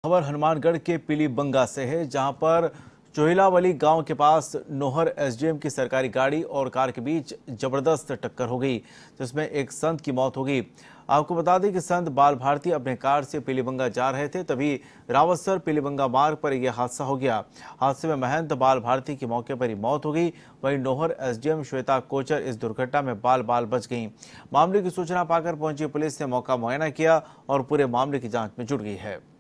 खबर हनुमानगढ़ के पीलीबंगा से है, जहां पर चोहिलावली गांव के पास नोहर एसडीएम की सरकारी गाड़ी और कार के बीच जबरदस्त टक्कर हो गई, जिसमें एक संत की मौत हो गई। आपको बता दें कि संत बाल भारती अपने कार से पीलीबंगा जा रहे थे, तभी रावतसर पीलीबंगा मार्ग पर यह हादसा हो गया। हादसे में महंत बाल भारती की मौके पर ही मौत हो गई। वहीं नोहर एसडीएम श्वेता कोचर इस दुर्घटना में बाल बाल बच गईं। मामले की सूचना पाकर पहुंची पुलिस ने मौका मुआयना किया और पूरे मामले की जांच में जुट गई है।